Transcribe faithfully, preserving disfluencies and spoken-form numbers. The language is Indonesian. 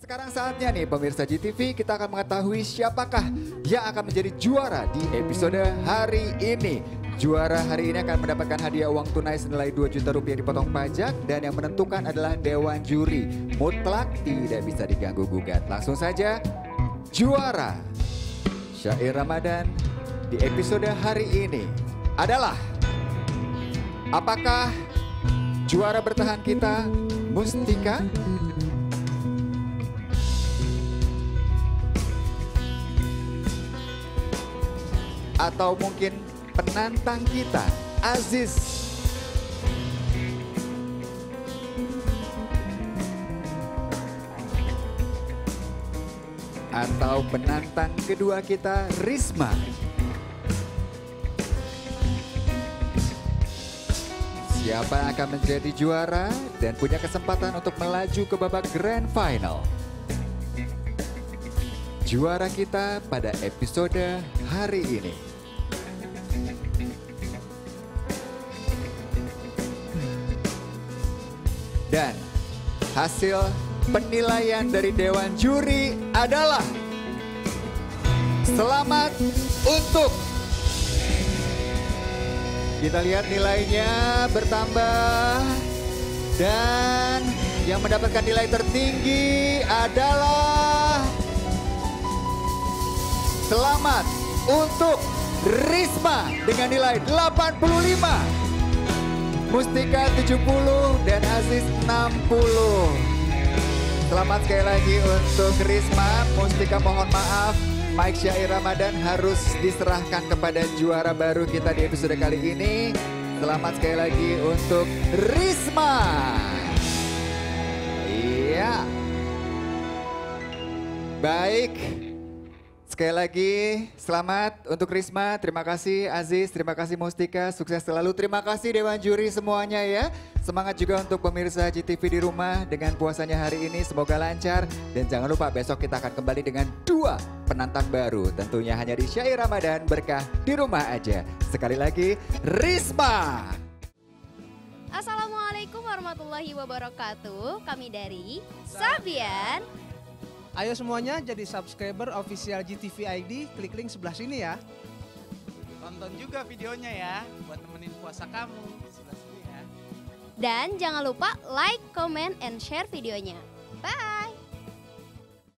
Sekarang saatnya nih pemirsa G T V, kita akan mengetahui siapakah yang akan menjadi juara di episode hari ini. Juara hari ini akan mendapatkan hadiah uang tunai senilai dua juta rupiah dipotong pajak. Dan yang menentukan adalah Dewan Juri. Mutlak tidak bisa diganggu gugat. Langsung saja, juara Syair Ramadan di episode hari ini adalah, apakah juara bertahan kita Mustika? Atau mungkin penantang kita Aziz? Atau penantang kedua kita Risma? Siapa yang akan menjadi juara dan punya kesempatan untuk melaju ke babak grand final? Juara kita pada episode hari ini. Dan hasil penilaian dari Dewan Juri adalah, selamat untuk, kita lihat nilainya bertambah, dan yang mendapatkan nilai tertinggi adalah, selamat untuk Risma dengan nilai delapan puluh lima. Mustika tujuh puluh dan Aziz enam puluh. Selamat sekali lagi untuk Risma. Mustika mohon maaf, Mike Syair Ramadan harus diserahkan kepada juara baru kita di episode kali ini. Selamat sekali lagi untuk Risma. Iya. Baik. Sekali lagi selamat untuk Risma, terima kasih Aziz, terima kasih Mustika, sukses selalu. Terima kasih Dewan Juri semuanya ya. Semangat juga untuk pemirsa G T V di rumah dengan puasanya hari ini, semoga lancar. Dan jangan lupa besok kita akan kembali dengan dua penantang baru. Tentunya hanya di Syair Ramadan, berkah di rumah aja. Sekali lagi Risma. Assalamualaikum warahmatullahi wabarakatuh. Kami dari Sabian. Ayo semuanya jadi subscriber official G T V I D, klik link sebelah sini ya. Tonton juga videonya ya, buat temenin puasa kamu. Sebelah sini ya. Dan jangan lupa like, comment, and share videonya. Bye!